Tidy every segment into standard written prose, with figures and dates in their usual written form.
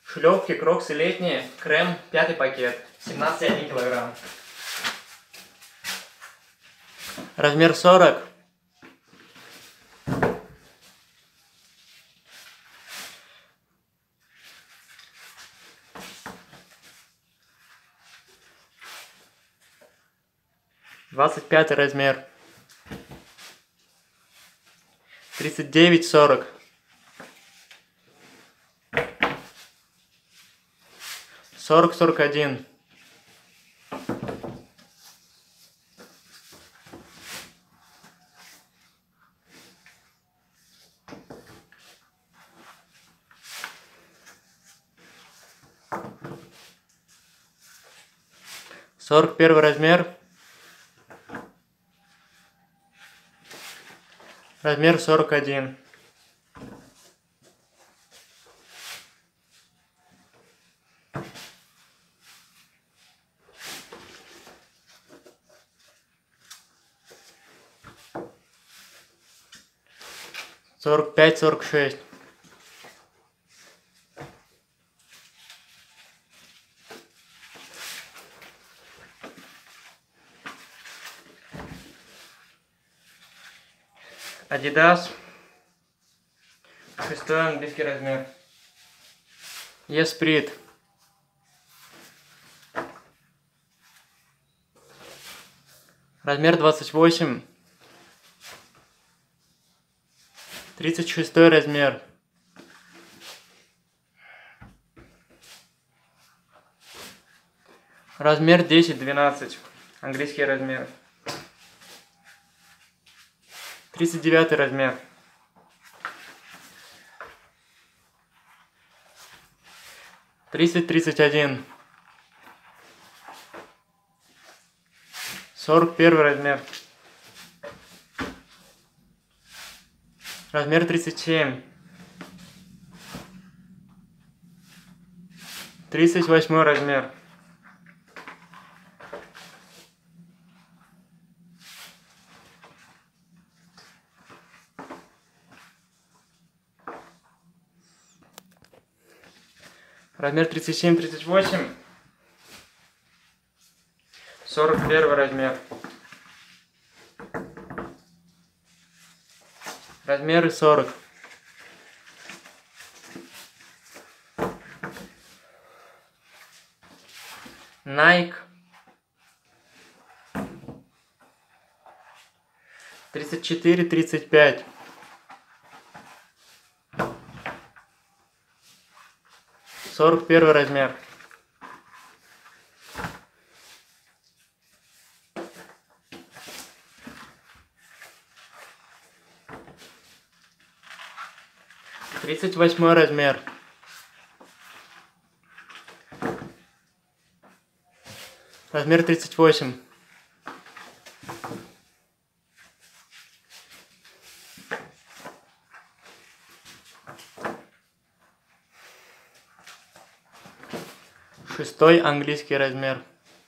Шлепки, кроксы летние, крем, 5-й пакет, 17,1 килограмм. Размер 40. Двадцать пятый размер. 39-40. 40-41. 41 размер. Размер 41. 45-46. Adidas. 6-й английский размер. Есприт. Размер 28. 36-й размер. Размер 10-12. Английский размер. 39-й размер. 30-31. 41 размер. Размер 37. 38 размер. Размер 37-38. 41 размер. Размеры 40. Nike. 34-35. 41 размер. Тридцать 38 размер. Размер 38. Шестой английский размер.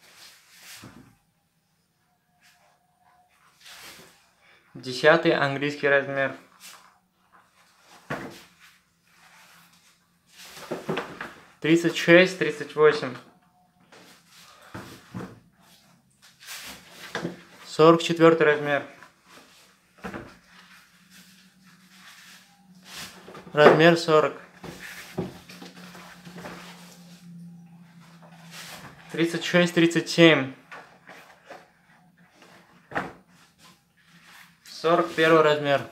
Десятый английский размер. 36-38. 44 размер. Размер 40. 36-37. 41 размер.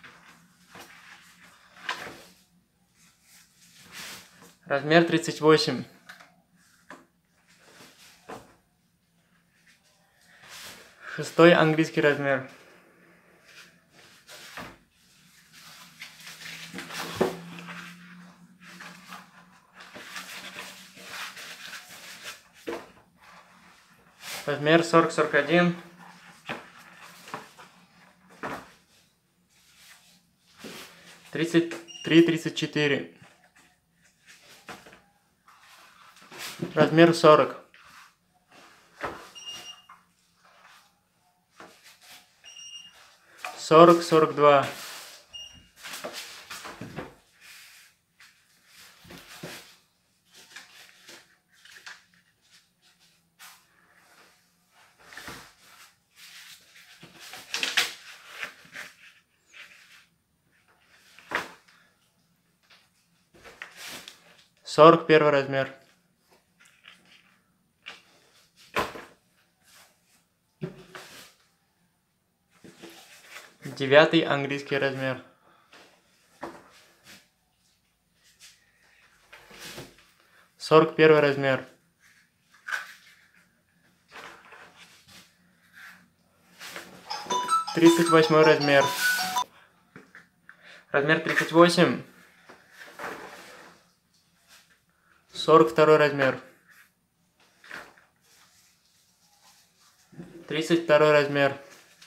Размер 38. Шестой английский размер. Размер 40-41. 33-34. Размер 40. 40-42. 41-42. 41 размер. Девятый английский размер. 41 размер. Тридцать 38 размер. Размер 38. 42 размер. 32 размер.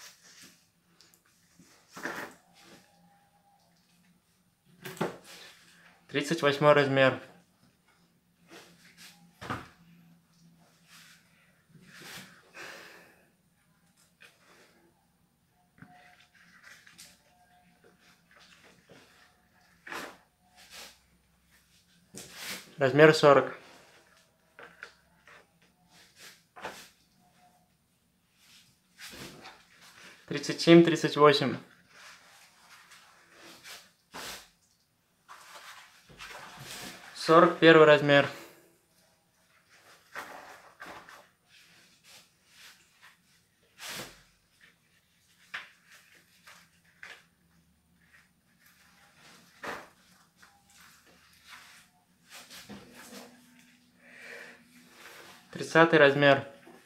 38 размер. Размер 40. 37, 38. 41 размер. 30 размер.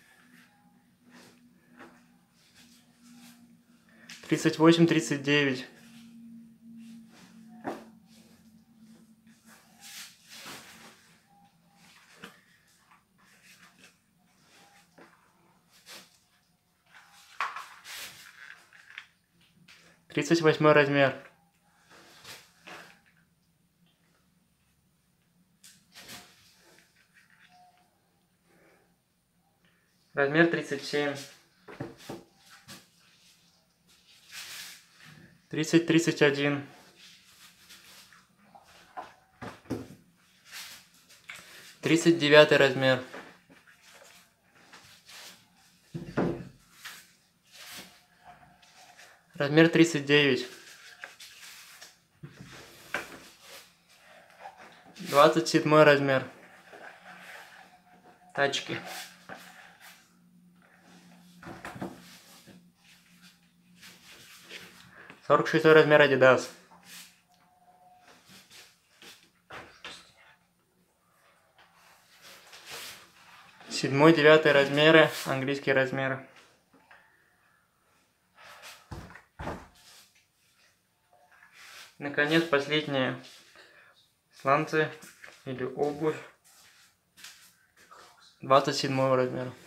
38, 39. 38 размер. 37. 30, 31. 39 размер. 39. 27 размер. Тачки. 46 размер Adidas. 7, 9 размеры, английские размеры. Наконец, последние сланцы или обувь 27 размера.